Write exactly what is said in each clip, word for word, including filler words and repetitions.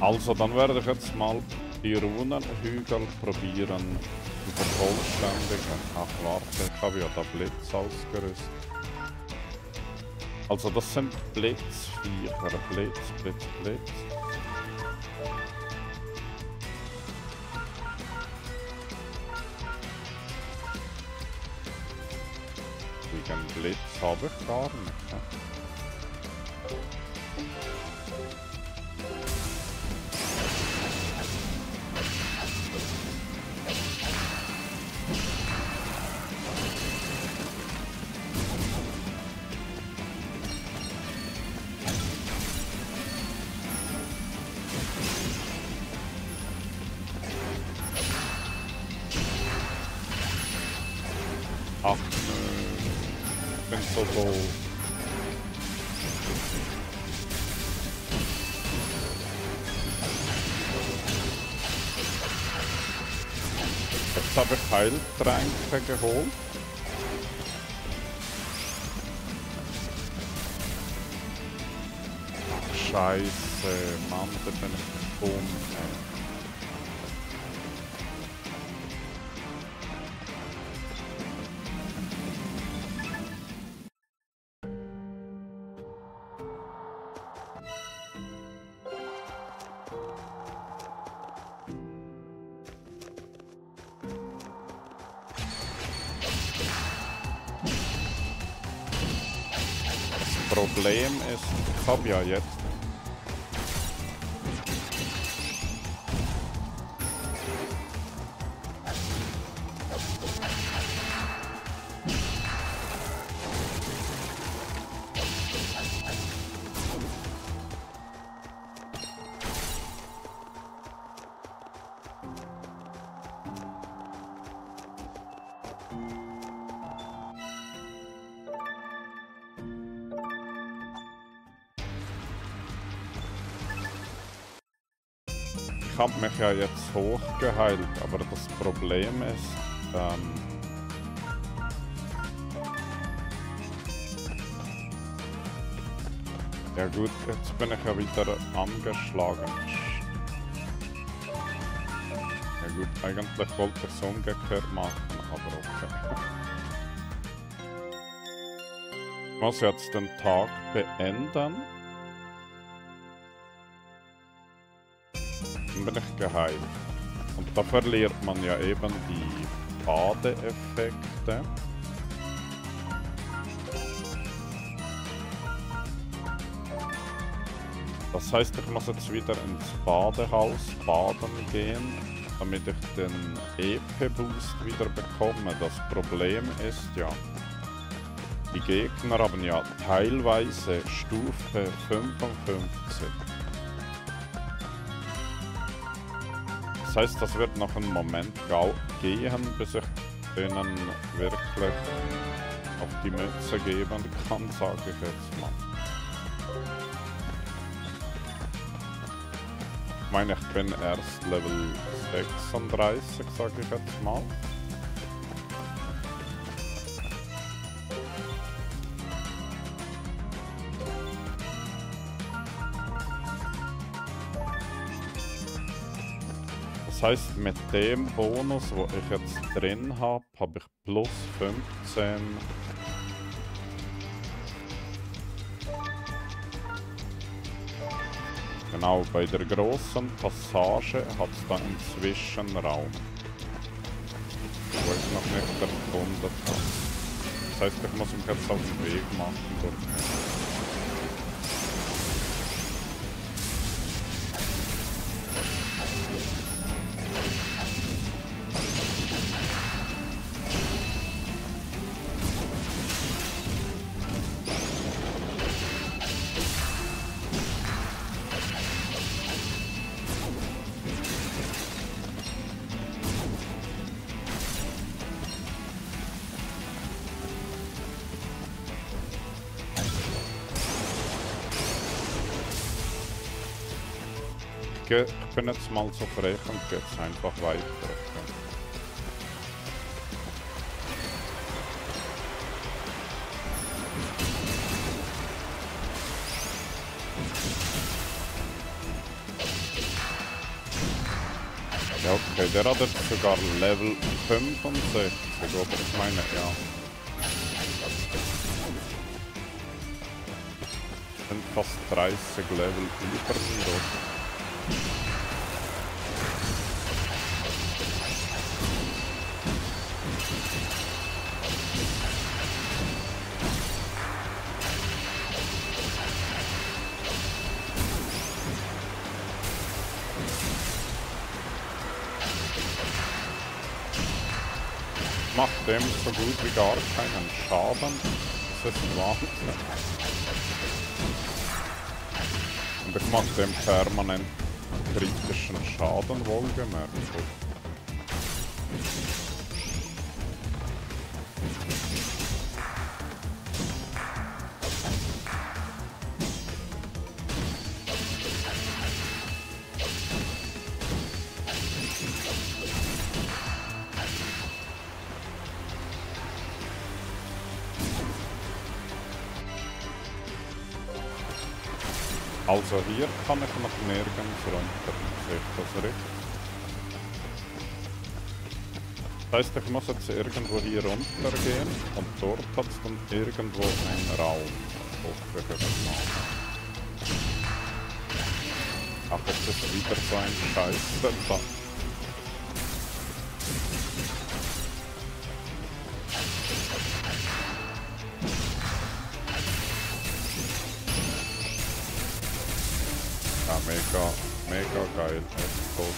Also, dann werde ich jetzt mal die Runenhügel probieren zu vervollständigen. Ach warte, ich habe ja da Blitz ausgerüstet. Also das sind Blitzviecher. Blitz, Blitz, Blitz. Gegen Blitz habe ich gar nicht. Ne? Ach nö, ich bin so doof. Jetzt habe ich Heiltränke geholt. Ach, Scheiße, Mann, da bin ich dumm. Ey. Problem ist, ich habe ja jetzt Ich habe mich ja jetzt hochgeheilt, aber das Problem ist, ähm, ja gut, jetzt bin ich ja wieder angeschlagen. Ja gut, eigentlich wollte ich es umgekehrt machen, aber okay. Ich muss jetzt den Tag beenden. Dann bin ich geheilt. Und da verliert man ja eben die Badeeffekte. Das heißt, ich muss jetzt wieder ins Badehaus baden gehen, damit ich den E P-Boost wieder bekomme. Das Problem ist ja, die Gegner haben ja teilweise Stufe fünfundfünfzig. Das heißt, das wird noch einen Moment gehen, bis ich denen wirklich auf die Mütze geben kann, sage ich jetzt mal. Ich meine, ich bin erst Level sechsunddreißig, sage ich jetzt mal. Das heißt, mit dem Bonus, wo ich jetzt drin habe, habe ich plus fünfzehn. Genau, bei der großen Passage hat es da einen Zwischenraum, wo ich noch nicht erkundet habe. Das heißt, ich muss mich jetzt auf den Weg machen dorthin. Ich bin jetzt mal so frech und gehe jetzt einfach weiter. Ja, okay, der hat jetzt sogar Level fünfundsechzig, oder? Ich meine, ja. Sind fast dreißig Level über mir, oder? Macht dem so gut wie gar keinen Schaden. Das ist Wahnsinn. Und ich mache dem permanent kritischen Schaden, wohlgemerkt. Also hier kann ich noch nirgends runter. Sehe ich das richtig? Das heisst, ich muss jetzt irgendwo hier runter gehen und dort hat es dann irgendwo einen Raum. Hoffe ich mal. Ach, jetzt ist wieder so ein Scheiße da. Ja, mega, mega geil. Echt cool.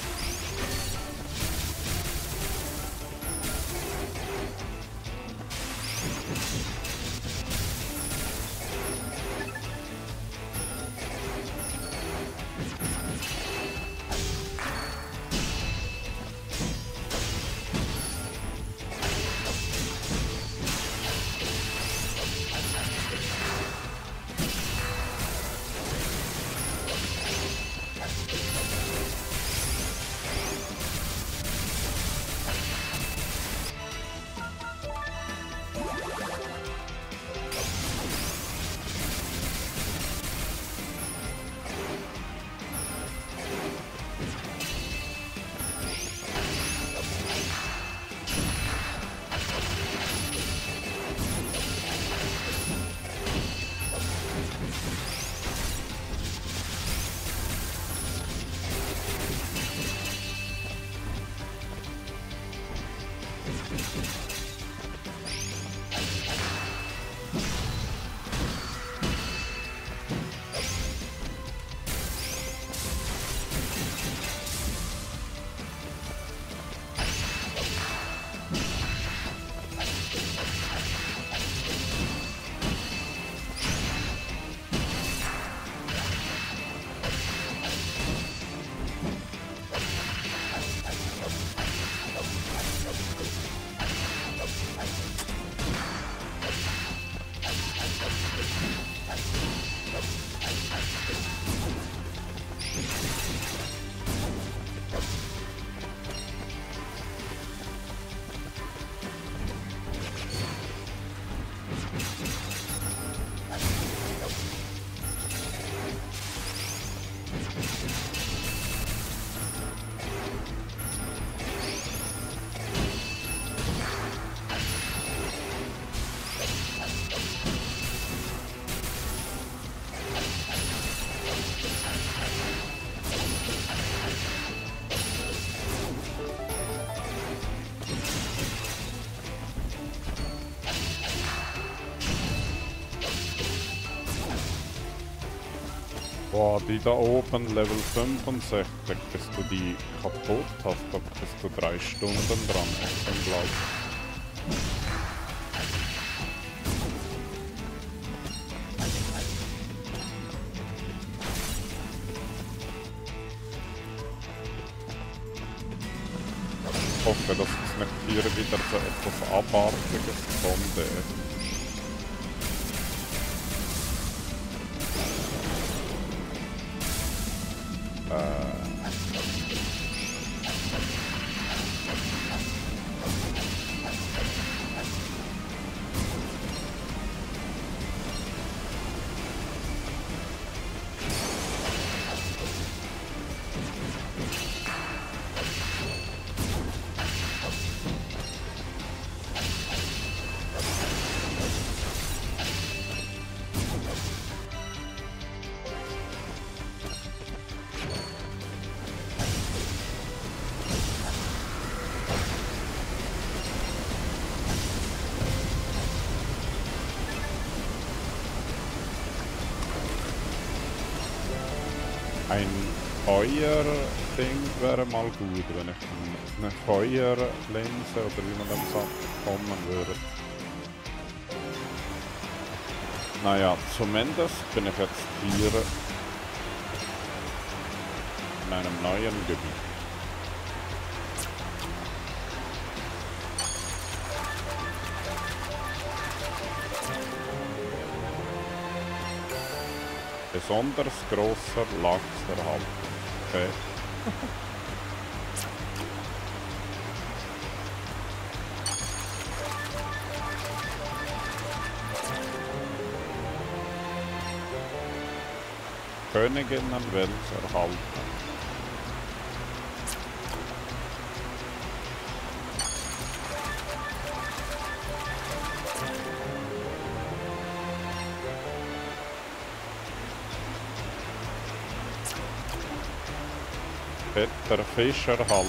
Boah, die da oben, Level fünfundsechzig, bis du die kaputt hast, da bist du drei Stunden dran. Echt unglaublich. Ich hoffe, dass es nicht hier wieder so etwas Abartiges kommt. Ein Feuerding wäre mal gut, wenn ich eine Feuerlinse oder wie man das sagt, kommen würde. Naja, zumindest bin ich jetzt hier in einem neuen Gebiet. Besonders grosser Lachs erhalten. Okay. Königinnenwels erhalten. Peter Fisch erhalten.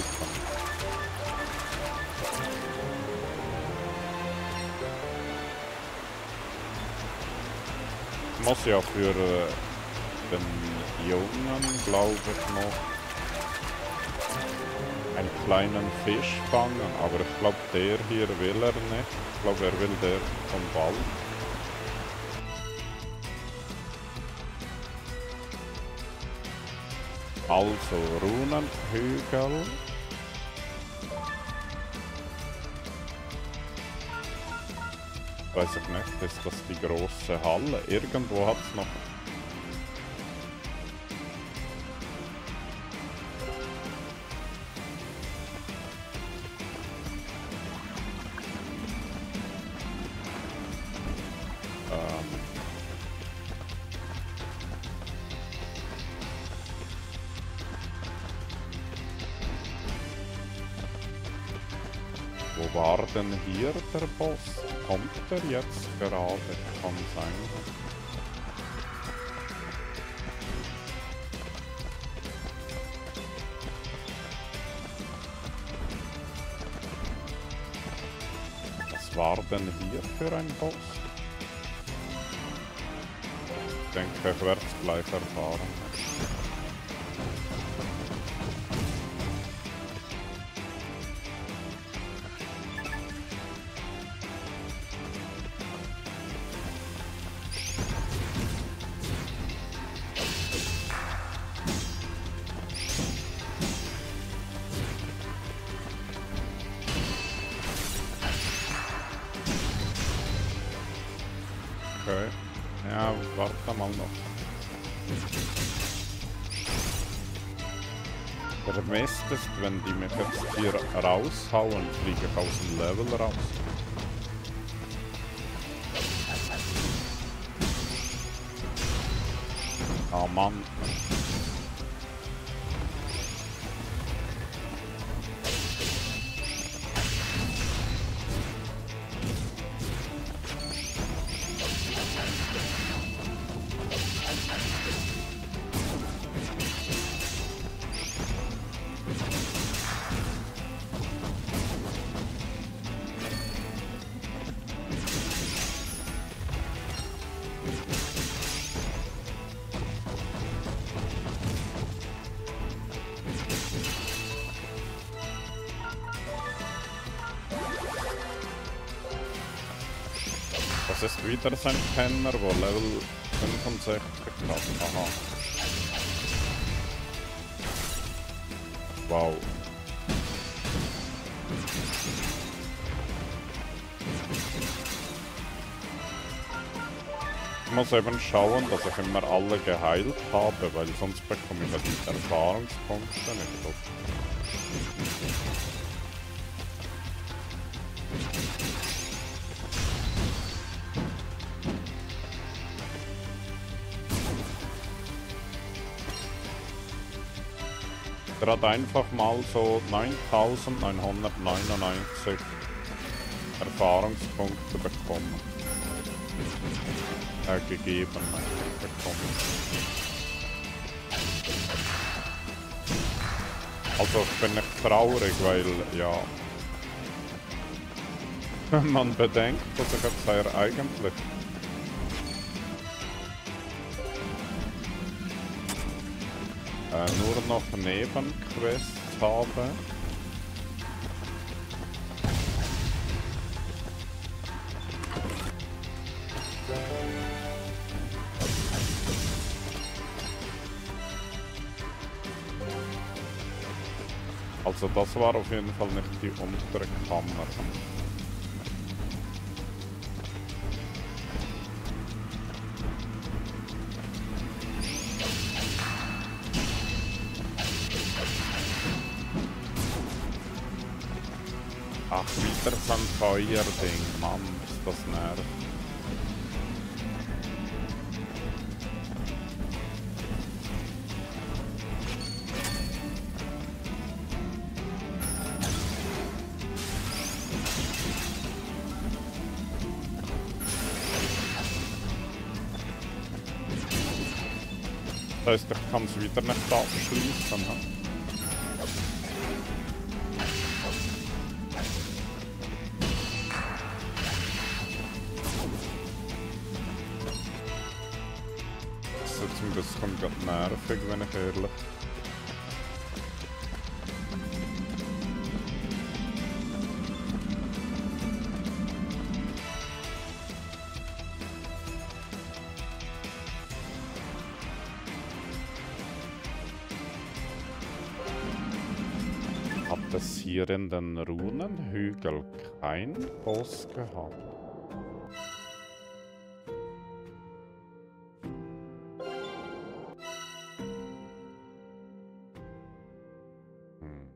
Ich muss ja für äh, den Jungen, glaube ich, noch einen kleinen Fisch fangen, aber ich glaube, der hier will er nicht. Ich glaube, er will der vom Wald. Also, Runenhügel. Weiß ich nicht, ist das die große Halle? Irgendwo hat es noch. Wo war denn hier der Boss? Kommt er jetzt gerade? Kann sein. Was war denn hier für ein Boss? Ich denke, ich werde es gleich erfahren. Okay. Ja, warte mal noch. Der Mist ist, wenn die mich jetzt hier raushauen, fliege ich aus dem Level raus. Ah Mann. Das ist wieder sein Penner, wo Level fünfundsechzig hat. Aha. Wow. Ich muss eben schauen, dass ich immer alle geheilt habe, weil sonst bekomme ich ja die Erfahrungspunkte nicht. Gerade einfach mal so neuntausendneunhundertneunundneunzig Erfahrungspunkte bekommen. Äh, gegeben bekommen. Also bin ich traurig, weil ja, wenn man bedenkt, dass ich jetzt ja eigentlich äh, nur noch Nebenquests habe. Also das war auf jeden Fall nicht die untere Kammer. Ach, wieder so ein Feuerding. Mann, ist das nervig. Das heißt, ich kann es wieder nicht abschließen. Ne? Das ist jetzt ein bisschen gerade nervig, wenn ich ehrlich. Hat es hier in den Runenhügel kein Boss gehabt? Hm.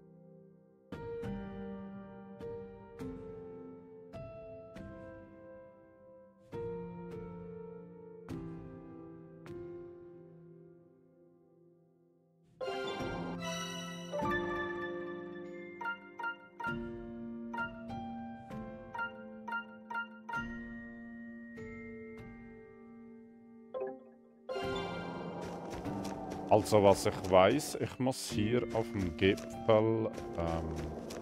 Also was ich weiß, ich muss hier auf dem Gipfel ähm,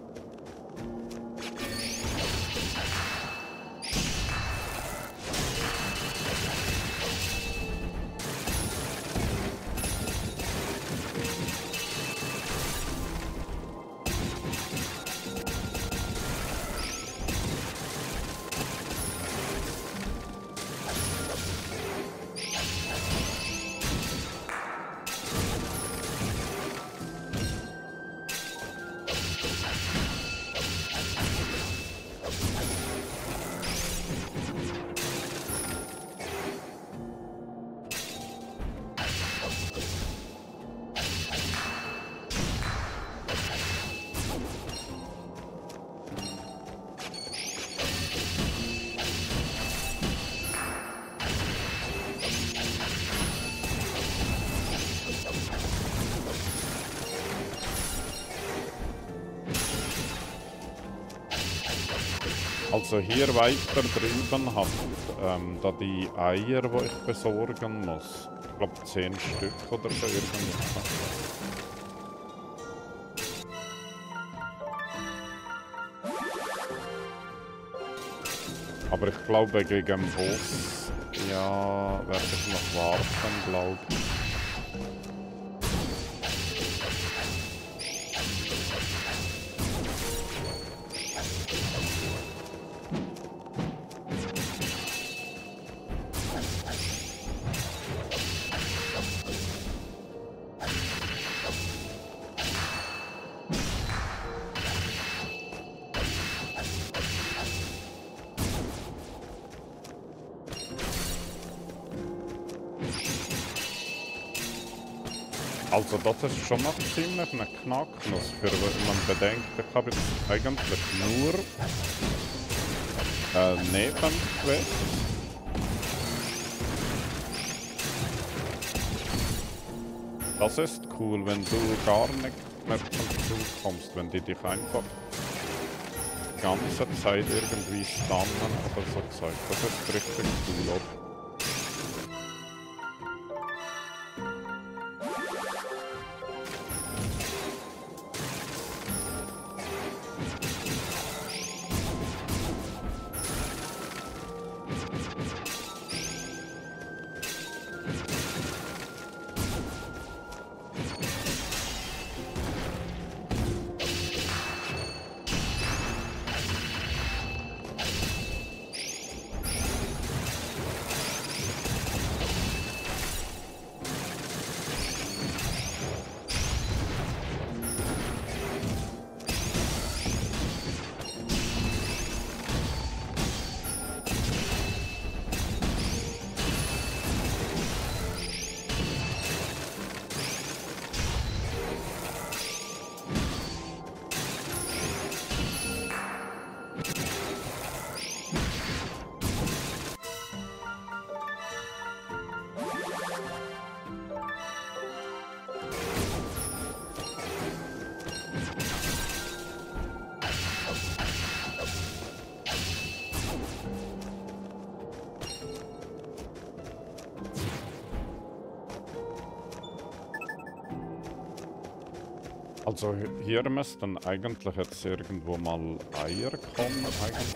Also hier weiter drüben hat ähm, da die Eier, die ich besorgen muss. Ich glaube zehn Stück oder so irgendwas. Aber ich glaube gegen Boss, ja, werde ich noch warten, glaube ich. Also das ist schon noch ziemlich eine Knacknuss, für wenn man bedenkt, ich habe jetzt eigentlich nur äh, Nebenquests. Das ist cool, wenn du gar nicht mehr zum Zug kommst, wenn die dich einfach die ganze Zeit irgendwie stunnen oder so Zeug. Das ist richtig cool, oder? Also hier müssten eigentlich jetzt irgendwo mal Eier kommen, eigentlich.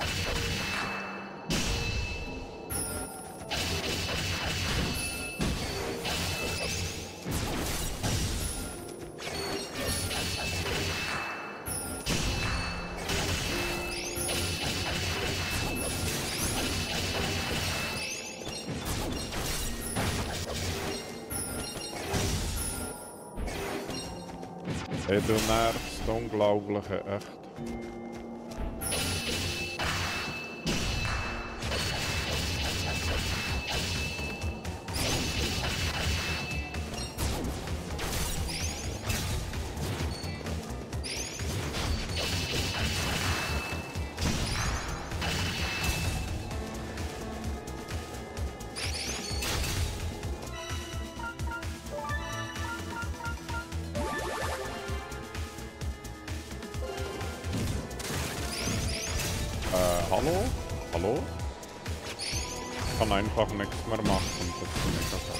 Ey, du nervst, unglaubliche, echt. Äh, hallo? Hallo? Ich kann einfach nichts mehr machen, das ist mega so.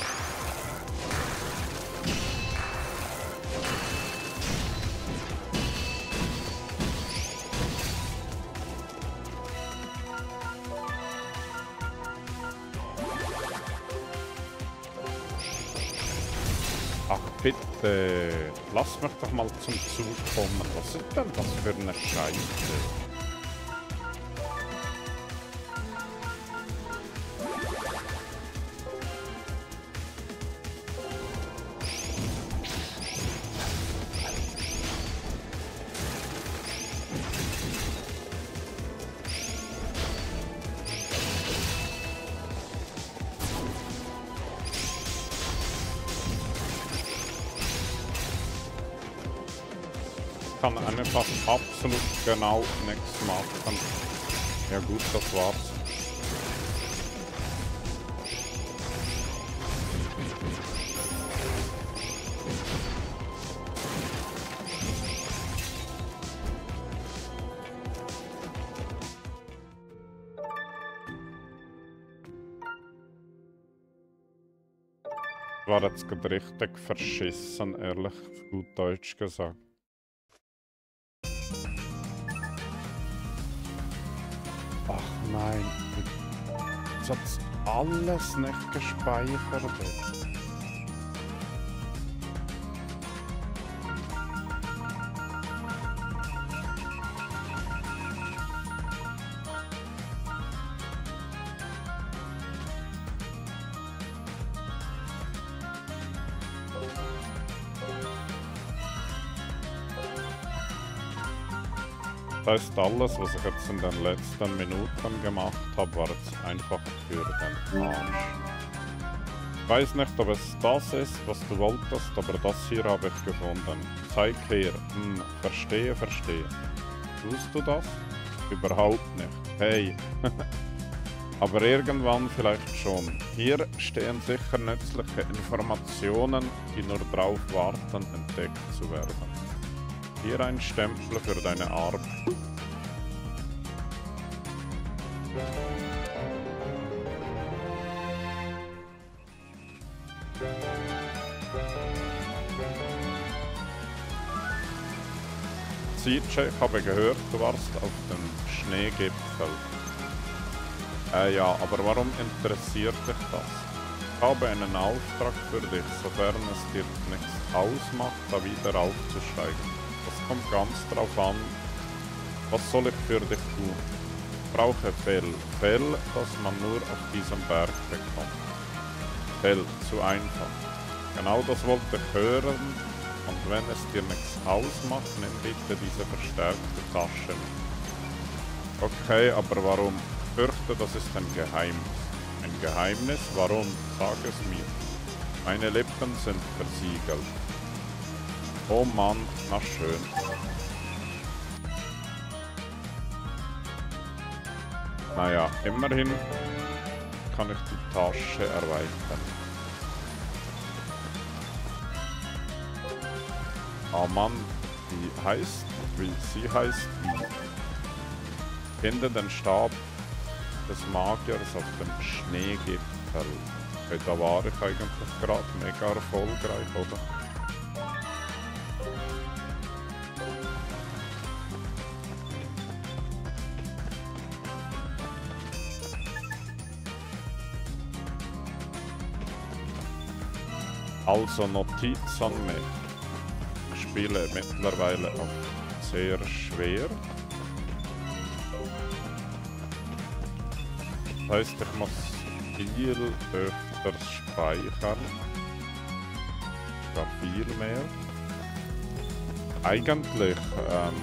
Ach bitte, lass mich doch mal zum Zug kommen. Was ist denn das für eine Scheiße? Ich kann einfach absolut genau nichts machen. Ja gut, das war's. War jetzt gerade richtig verschissen, ehrlich, auf gut Deutsch gesagt. Ach nein, jetzt hat's alles nicht gespeichert. Das heißt, alles, was ich jetzt in den letzten Minuten gemacht habe, war jetzt einfach für den Arsch. Ich weiß nicht, ob es das ist, was du wolltest, aber das hier habe ich gefunden. Zeig her. Hm, verstehe, verstehe. Tust du das? Überhaupt nicht. Hey. Aber irgendwann vielleicht schon. Hier stehen sicher nützliche Informationen, die nur darauf warten, entdeckt zu werden. Hier ein Stempel für deine Arbeit. Sietsche, ich habe gehört, du warst auf dem Schneegipfel. Äh ja, aber warum interessiert dich das? Ich habe einen Auftrag für dich, sofern es dir nichts ausmacht, da wieder aufzusteigen. Das kommt ganz drauf an, was soll ich für dich tun? Ich brauche Fell. Fell, das man nur auf diesem Berg bekommt. Fell, zu einfach. Genau das wollte ich hören. Und wenn es dir nichts ausmacht, nimm bitte diese verstärkte Tasche mit. Okay, aber warum? Ich fürchte, das ist ein Geheimnis. Ein Geheimnis? Warum? Sag es mir. Meine Lippen sind versiegelt. Oh Mann, na schön. Naja, immerhin kann ich die Tasche erweitern. Oh Mann, wie heißt, wie sie heißt, wie? Finde den Stab des Magiers auf dem Schneegipfel. Okay, da war ich eigentlich gerade mega erfolgreich, oder? Also Notiz an mich. Ich spiele mittlerweile auf sehr schwer. Das heisst, ich muss viel öfters speichern. Gar viel mehr. Eigentlich, ähm,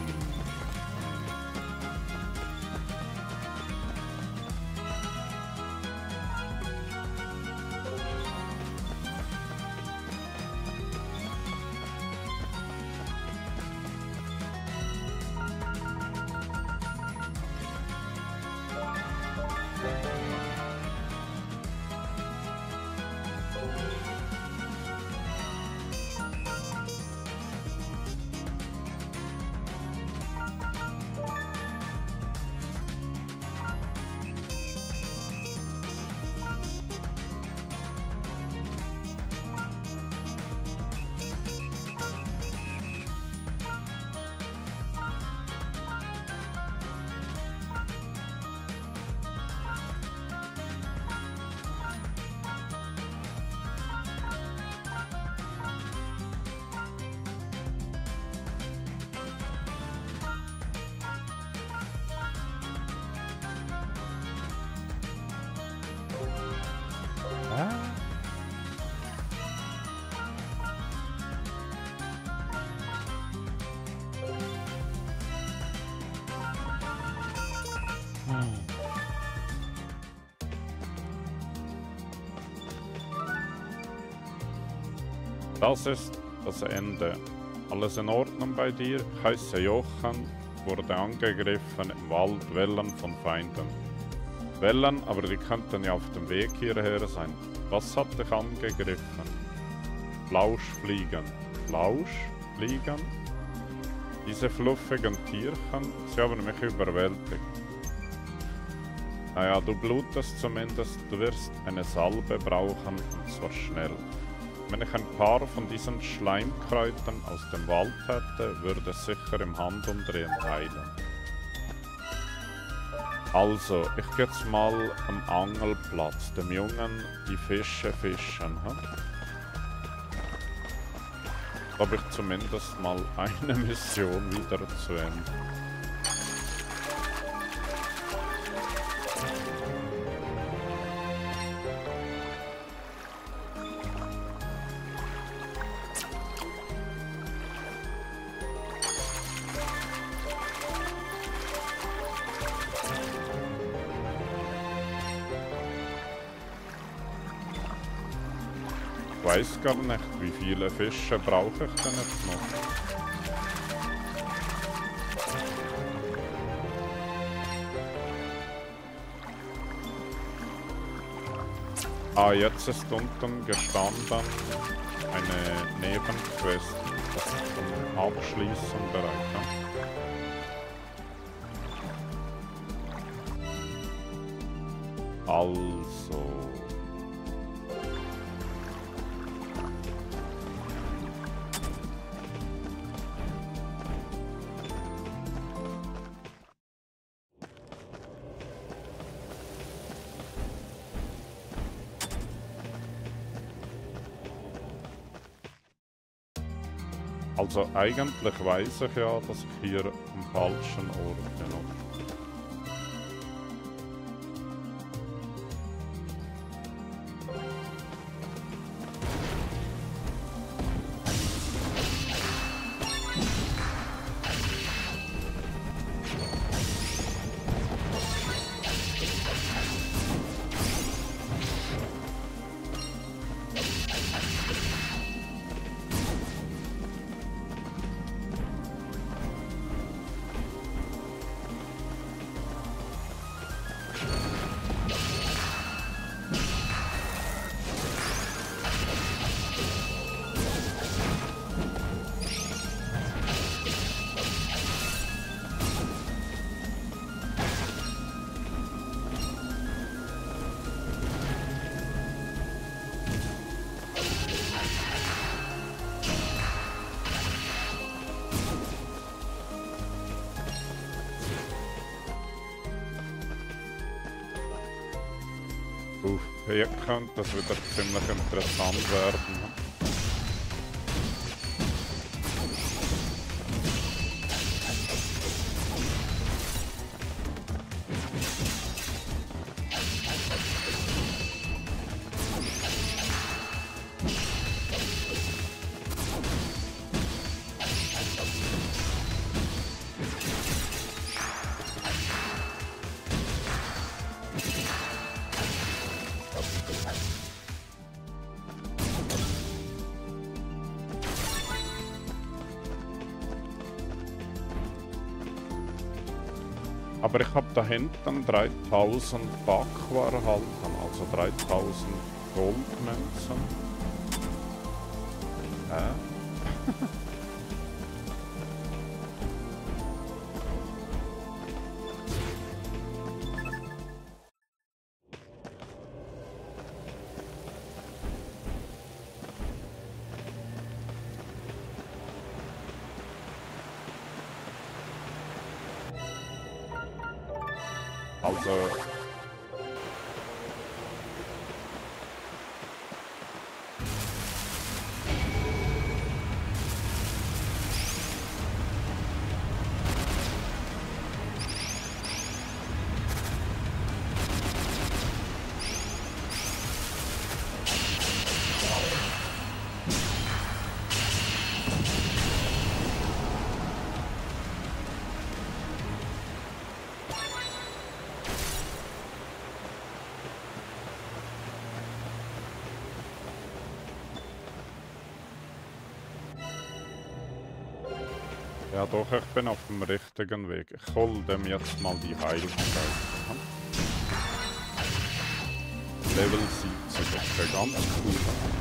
das ist das Ende. Alles in Ordnung bei dir? Ich heiße Jochen, wurde angegriffen im Wald, Wellen von Feinden. Wellen, aber die könnten ja auf dem Weg hierher sein. Was hat dich angegriffen? Flauschfliegen. Flauschfliegen? Diese fluffigen Tierchen, sie haben mich überwältigt. Naja, du blutest zumindest, du wirst eine Salbe brauchen, und zwar schnell. Wenn ich ein paar von diesen Schleimkräutern aus dem Wald hätte, würde es sicher im Handumdrehen heilen. Also, ich gehe jetzt mal am Angelplatz, dem Jungen die Fische fischen. Hm? Da habe ich zumindest mal eine Mission wieder zu Ende. Ich weiß gar nicht, wie viele Fische brauche ich denn jetzt noch? Ah, jetzt ist unten gestanden eine Nebenquest, das ist zum Abschließen bereit. Ja? Also... Also eigentlich weiß ich ja, dass ich hier am falschen Ort bin. Uff, hier könnte das wieder ziemlich interessant werden. Aber ich habe da hinten dreitausend Bakwa erhalten, also dreitausend Goldmünzen. Hä? Also... Ja doch, ich bin auf dem richtigen Weg. Ich hol dem jetzt mal die Heilungszeit. Level siebzig, das wäre ganz cool.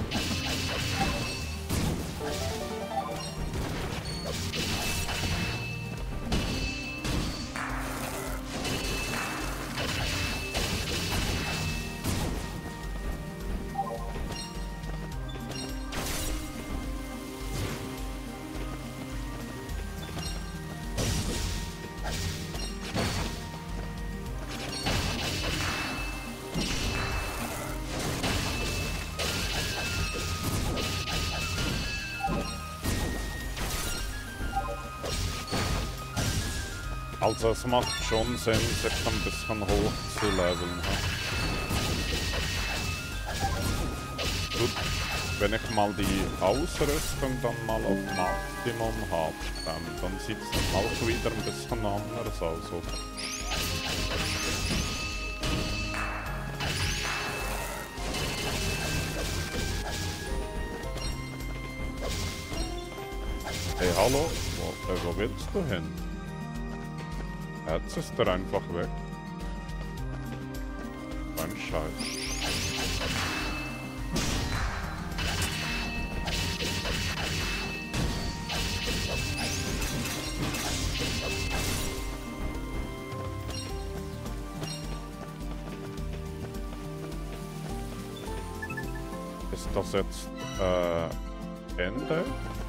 Also es macht schon Sinn, sich ein bisschen hoch zu leveln. Gut, wenn ich mal die Ausrüstung dann mal auf Maximum habe, dann, dann sieht es dann auch wieder ein bisschen anders aus, oder? Hey, hallo? Wo, äh, wo willst du hin? Jetzt ist er einfach weg. Ein Scheiß. Ist das jetzt äh, Ende?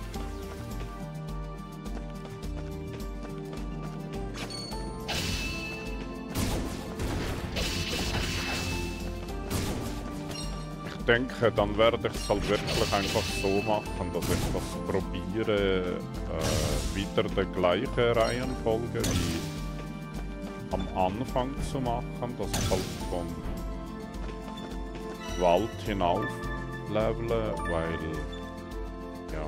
Ich denke, dann werde ich es halt wirklich einfach so machen, dass ich das probiere, äh, wieder die gleiche Reihenfolge wie am Anfang zu machen, dass ich halt vom Wald hinauf levele, weil, ja.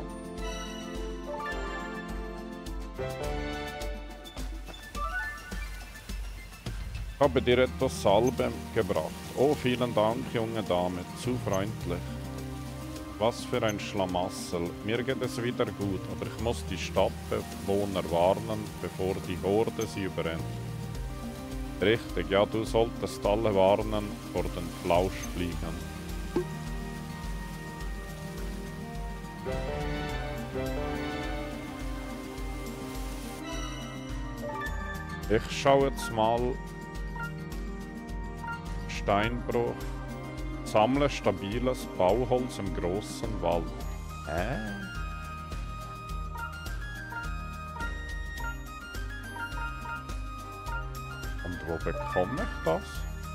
Ich habe dir etwas Salbe gebracht. Oh, vielen Dank, junge Dame, zu freundlich. Was für ein Schlamassel. Mir geht es wieder gut, aber ich muss die Stadtbewohner warnen, bevor die Horde sie überrennt. Richtig, ja, du solltest alle warnen vor den Flauschfliegern. Ich schaue jetzt mal. Steinbruch. Sammle stabiles Bauholz im großen Wald. Hä? Und wo bekomme ich das?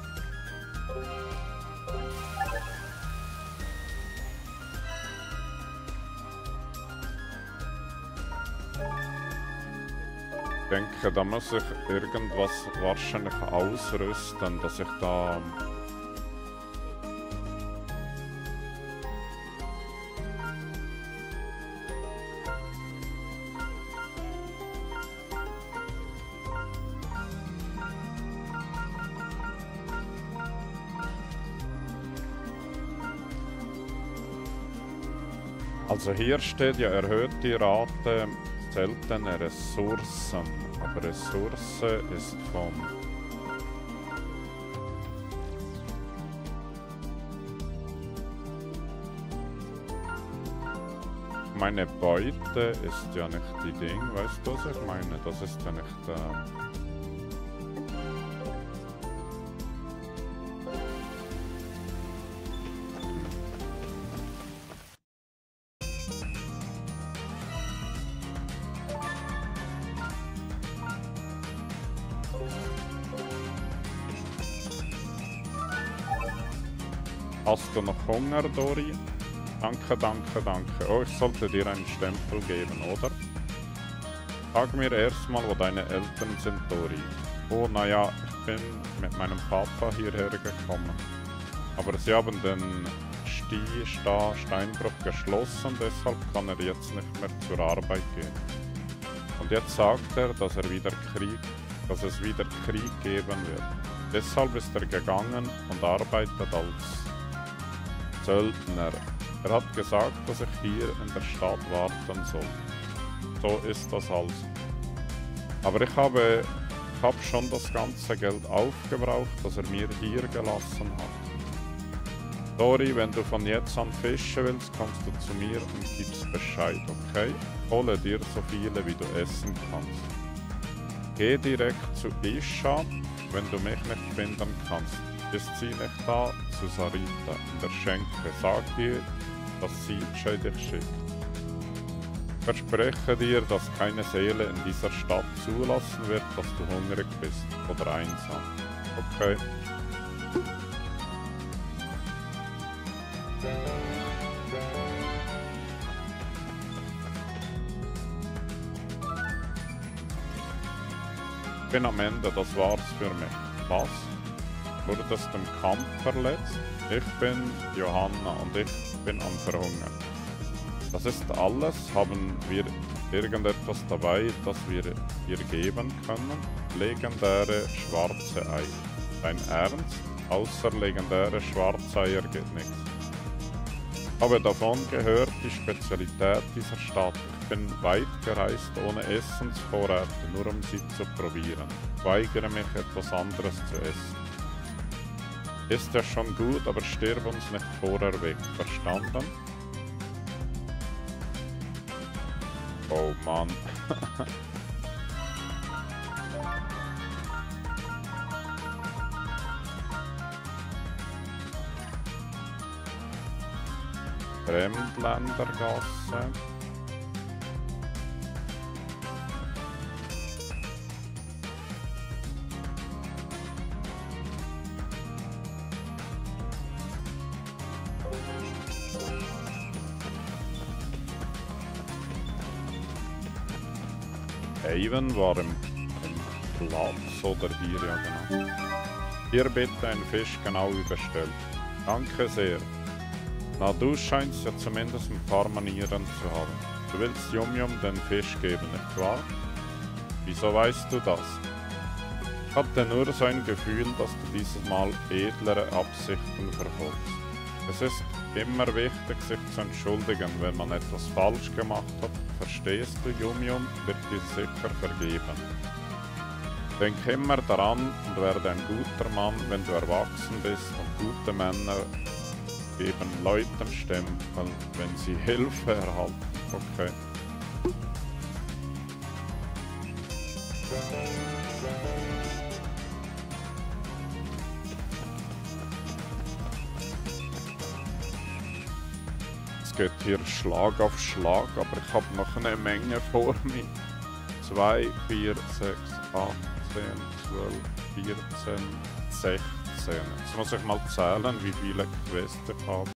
Ich denke, da muss ich irgendwas wahrscheinlich ausrüsten, dass ich da... Also hier steht ja erhöht die Rate seltene Ressourcen. Aber Ressource ist von... Meine Beute ist ja nicht die Ding, weißt du, was ich meine? Das ist ja nicht... Äh Hast du noch Hunger, Dori? Danke, danke, danke. Oh, ich sollte dir einen Stempel geben, oder? Sag mir erstmal, wo deine Eltern sind, Dori. Oh, naja, ich bin mit meinem Papa hierher gekommen. Aber sie haben den Sti-Sta Steinbruch geschlossen, deshalb kann er jetzt nicht mehr zur Arbeit gehen. Und jetzt sagt er, dass er wieder Krieg, dass es wieder Krieg geben wird. Deshalb ist er gegangen und arbeitet als Söldner. Er hat gesagt, dass ich hier in der Stadt warten soll. So ist das also. Aber ich habe, ich habe schon das ganze Geld aufgebraucht, das er mir hier gelassen hat. Dori, wenn du von jetzt an fischen willst, kommst du zu mir und gibst Bescheid, okay? Hole dir so viele, wie du essen kannst. Geh direkt zu Isha, wenn du mich nicht finden kannst. Ist sie nicht da? Zu Sarita in der Schenke. Sag ihr, dass sie dich schickt. Verspreche dir, dass keine Seele in dieser Stadt zulassen wird, dass du hungrig bist oder einsam. Okay? Ich bin am Ende, das war's für mich. Was? Wurdest im Kampf verletzt? Ich bin Johanna und ich bin am Verhungern. Das ist alles. Haben wir irgendetwas dabei, das wir ihr geben können? Legendäre schwarze Eier. Dein Ernst? Außer legendäre schwarze Eier geht nichts. Ich habe davon gehört, die Spezialität dieser Stadt. Ich bin weit gereist ohne Essensvorräte, nur um sie zu probieren. Ich weigere mich, etwas anderes zu essen. Ist ja schon gut, aber stirb uns nicht vorher weg. Verstanden? Oh Mann. Fremdländergasse. Haven war im, im Platz oder hier, ja genau. Hier bitte ein Fisch genau wie bestellt. Danke sehr. Na, du scheinst ja zumindest ein paar Manieren zu haben. Du willst Yum Yum den Fisch geben, nicht wahr? Wieso weißt du das? Ich hatte nur so ein Gefühl, dass du dieses Mal edlere Absichten verfolgst. Es ist immer wichtig, sich zu entschuldigen, wenn man etwas falsch gemacht hat. Verstehst du, Yum Yum wird dir sicher vergeben. Denk immer daran und werde ein guter Mann, wenn du erwachsen bist, und gute Männer geben Leuten Stempel, wenn sie Hilfe erhalten. Okay. Es geht hier Schlag auf Schlag, aber ich habe noch eine Menge vor mir. zwei, vier, sechs, acht, zehn, zwölf, vierzehn, sechzehn. Jetzt muss ich mal zählen, wie viele Quests ich habe.